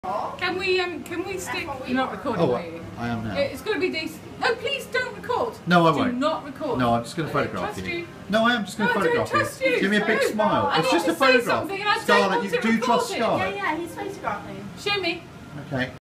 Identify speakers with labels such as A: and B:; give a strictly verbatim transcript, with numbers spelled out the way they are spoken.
A: Can we um can we stick? You're not recording,
B: Oh,
A: are you?
B: I am now.
A: It's got to be decent. No, please don't record.
B: No, I
A: Do
B: won't.
A: not record.
B: No, I'm just going to
A: I don't
B: photograph
A: trust
B: you.
A: you.
B: No, I am just going to
A: No, I don't
B: photograph
A: trust
B: you.
A: you.
B: Give me a big
A: No.
B: smile.
A: I
B: It's
A: need
B: just
A: to
B: a
A: say
B: photograph.
A: something and I don't
B: Scarlett,
A: want
B: you
A: to
B: do
A: record
B: trust
A: it.
B: Scarlett.
C: Yeah, yeah, he's photographing.
A: Show me.
B: Okay.